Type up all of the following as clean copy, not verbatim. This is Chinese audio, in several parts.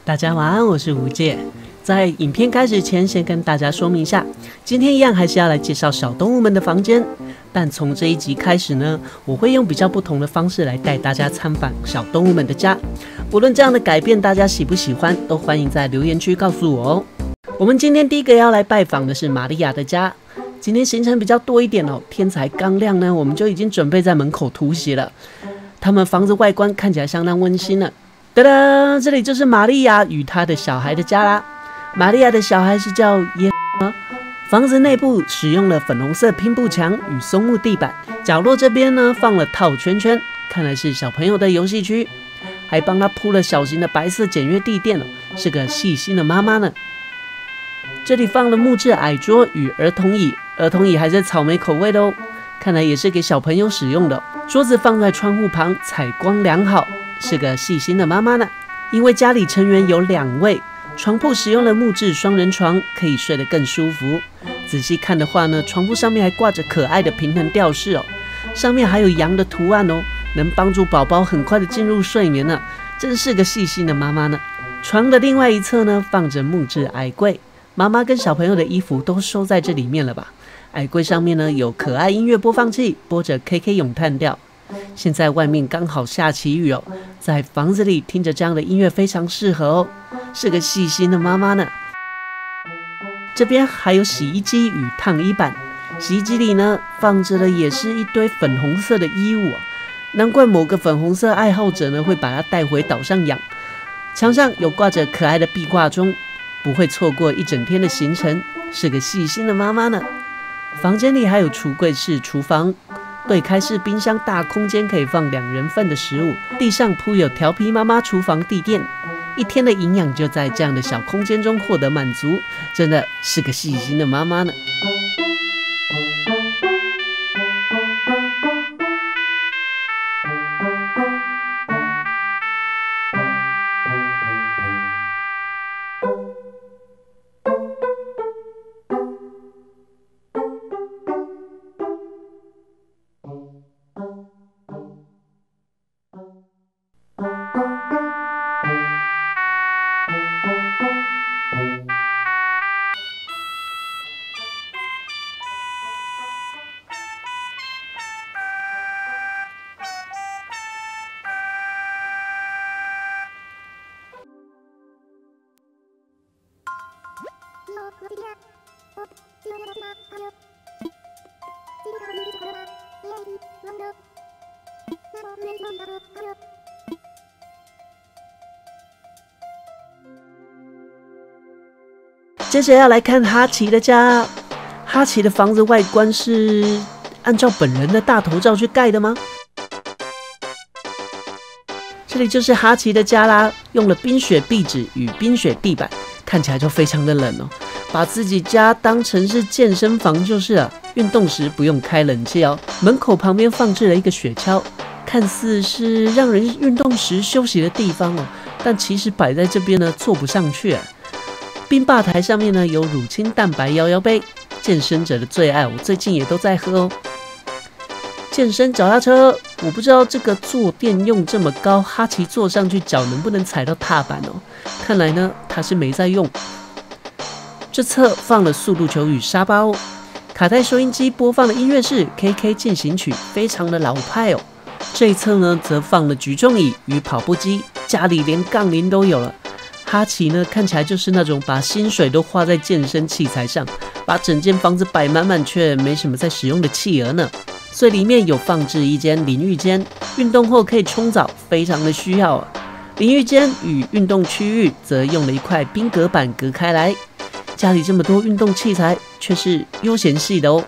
大家晚安，我是吴姐。在影片开始前，先跟大家说明一下，今天一样还是要来介绍小动物们的房间。但从这一集开始呢，我会用比较不同的方式来带大家参访小动物们的家。不论这样的改变大家喜不喜欢，都欢迎在留言区告诉我哦。我们今天第一个要来拜访的是玛利亚的家。今天行程比较多一点哦，天才刚亮呢，我们就已经准备在门口突袭了。他们房子外观看起来相当温馨了。哒哒，这里就是玛利亚与她的小孩的家啦。玛利亚的小孩是叫耶吗？房子内部使用了粉红色拼布墙与松木地板，角落这边呢放了套圈圈，看来是小朋友的游戏区，还帮他铺了小型的白色简约地垫哦，是个细心的妈妈呢。这里放了木质矮桌与儿童椅，儿童椅还是草莓口味的哦，看来也是给小朋友使用的。桌子放在窗户旁，采光良好，是个细心的妈妈呢。因为家里成员有2位，床铺使用了木质双人床，可以睡得更舒服。仔细看的话呢，床铺上面还挂着可爱的平衡吊饰哦，上面还有羊的图案哦，能帮助宝宝很快的进入睡眠呢，真是个细心的妈妈呢。床的另外一侧呢，放着木质矮柜，妈妈跟小朋友的衣服都收在这里面了吧。矮柜上面呢有可爱音乐播放器，播着 KK 咏叹调。现在外面刚好下起雨哦，在房子里听着这样的音乐非常适合哦，是个细心的妈妈呢。这边还有洗衣机与烫衣板，洗衣机里呢放着的也是一堆粉红色的衣物哦，难怪某个粉红色爱好者呢会把它带回岛上养。墙上有挂着可爱的壁挂钟，不会错过一整天的行程，是个细心的妈妈呢。房间里还有橱柜式厨房，对开式冰箱，大空间可以放2人份的食物，地上铺有调皮妈妈厨房地垫，一天的营养就在这样的小空间中获得满足，真的是个细心的妈妈呢。接着要来看哈奇的家。哈奇的房子外观是按照本人的大头照去盖的吗？这里就是哈奇的家啦，用了冰雪壁纸与冰雪地板，看起来就非常的冷哦。把自己家当成是健身房就是了，运动时不用开冷气哦。门口旁边放置了一个雪橇，看似是让人运动时休息的地方哦，但其实摆在这边呢坐不上去啊。冰吧台上面呢有乳清蛋白摇摇杯，健身者的最爱，我最近也都在喝哦。健身脚踏车，我不知道这个坐垫用这么高，哈奇坐上去脚能不能踩到踏板哦？看来呢他是没在用。这侧放了速度球与沙包哦，卡带收音机播放的音乐是 KK 进行曲，非常的老派哦。这一侧呢则放了举重椅与跑步机，家里连杠铃都有了。哈奇呢看起来就是那种把薪水都花在健身器材上，把整间房子摆满满却没什么在使用的企鹅呢。所以里面有放置一间淋浴间，运动后可以冲澡，非常的需要啊。淋浴间与运动区域则用了一块冰隔板隔开来。家里这么多运动器材，却是悠闲系的哦。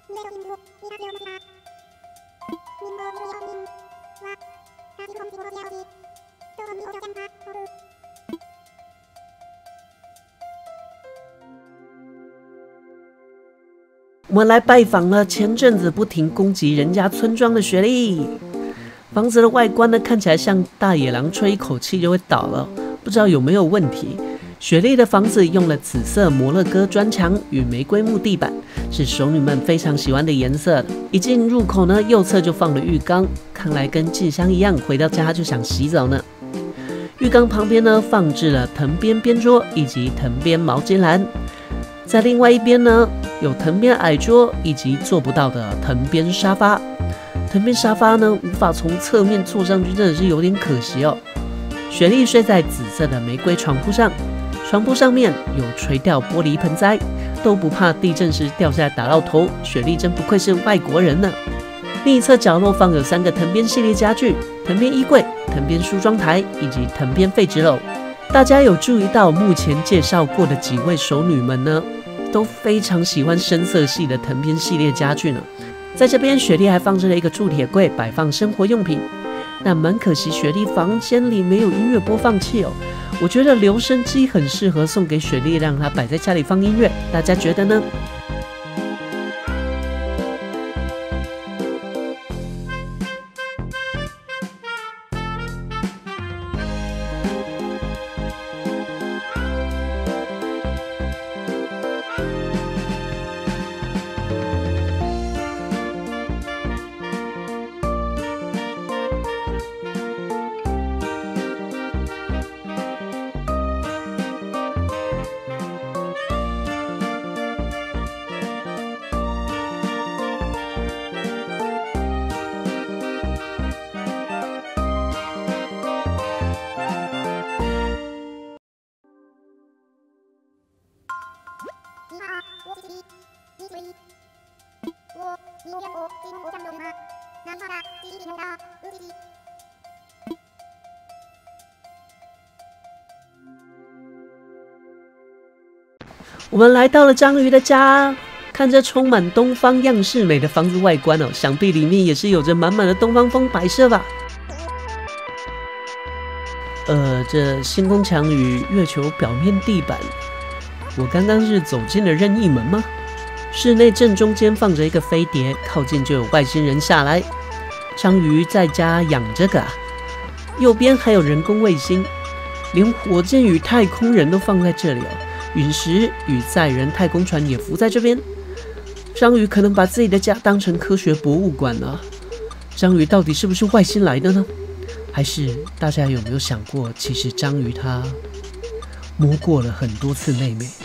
我们来拜访了前阵子不停攻击人家村庄的雪莉。房子的外观呢，看起来像大野狼吹一口气就会倒了，不知道有没有问题。雪莉的房子用了紫色摩洛哥砖墙与玫瑰木地板，是熟女们非常喜欢的颜色。一进入口呢，右侧就放了浴缸，看来跟静香一样，回到家就想洗澡呢。浴缸旁边呢，放置了藤编边桌以及藤编毛巾篮，在另外一边呢，有藤编矮桌以及做不到的藤编沙发。藤编沙发呢，无法从侧面坐上去，真的是有点可惜哦。雪莉睡在紫色的玫瑰床铺上，床铺上面有垂钓玻璃盆栽，都不怕地震时掉下来打到头。雪莉真不愧是外国人呢。另一侧角落放有3个藤编系列家具：藤编衣柜、藤编梳妆台以及藤编废纸篓。大家有注意到目前介绍过的几位熟女们呢，都非常喜欢深色系的藤编系列家具呢。在这边，雪莉还放置了一个铸铁柜，摆放生活用品。但蛮可惜，雪莉房间里没有音乐播放器哦。我觉得留声机很适合送给雪莉，让她摆在家里放音乐。大家觉得呢？我们来到了章鱼的家，看着充满东方样式美的房子外观哦，想必里面也是有着满满的东方风摆设吧。这星空墙与月球表面地板，我刚刚是走进了任意门吗？室内正中间放着一个飞碟，靠近就有外星人下来。章鱼在家养这个啊。右边还有人工卫星，连火箭与太空人都放在这里哦。陨石与载人太空船也浮在这边。章鱼可能把自己的家当成科学博物馆了。章鱼到底是不是外星来的呢？还是大家有没有想过，其实章鱼它摸过了很多次妹妹？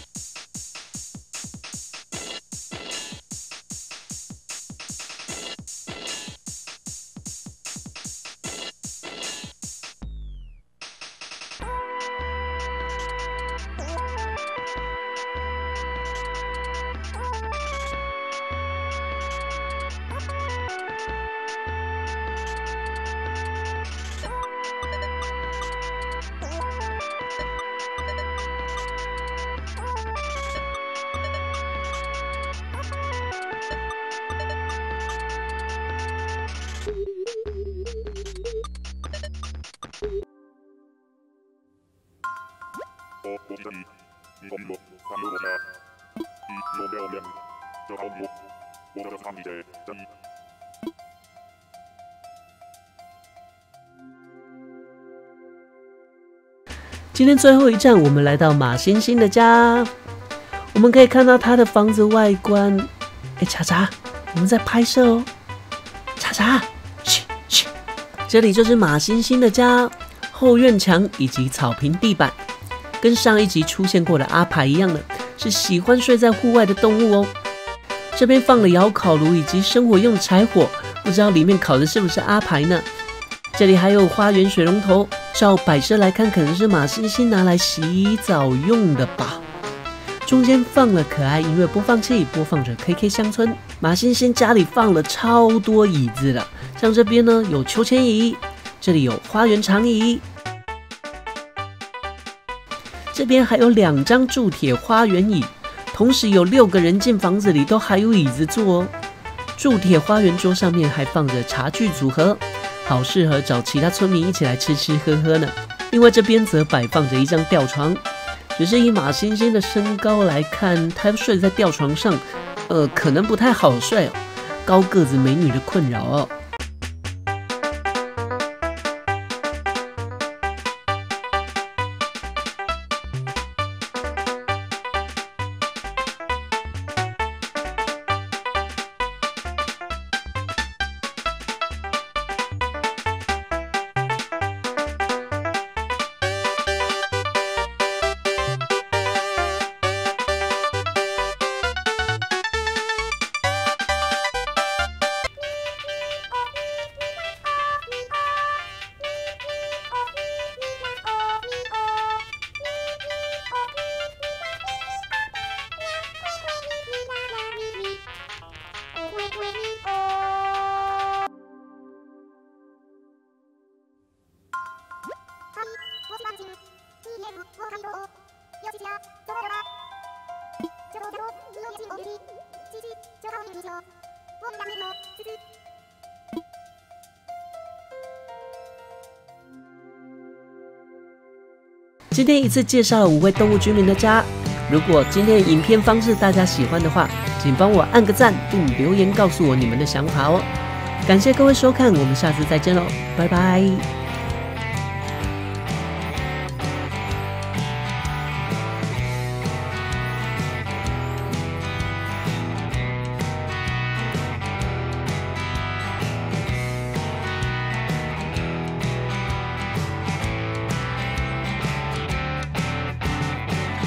今天最后一站，我们来到马星星的家。我们可以看到他的房子外观。查查，我们在拍摄哦。查查，嘘，这里就是马星星的家。后院墙以及草坪地板，跟上一集出现过的阿排一样的，是喜欢睡在户外的动物哦。这边放了窑烤炉以及生活用柴火，不知道里面烤的是不是阿排呢？这里还有花园水龙头，照摆设来看，可能是马星星拿来洗澡用的吧。中间放了可爱音乐播放器，播放着 KK 乡村。马星星家里放了超多椅子了，像这边呢有秋千椅，这里有花园长椅，这边还有2张铸铁花园椅， 同时有6个人进房子里都还有椅子坐哦。铸铁花园桌上面还放着茶具组合，好适合找其他村民一起来吃吃喝喝呢。另外这边则摆放着一张吊床，只是以马星星的身高来看，他睡在吊床上，可能不太好睡哦，高个子美女的困扰哦。今天一次介绍了5位动物居民的家。如果今天的影片方式大家喜欢的话，请帮我按个赞并留言告诉我你们的想法哦。感谢各位收看，我们下次再见喽，拜拜。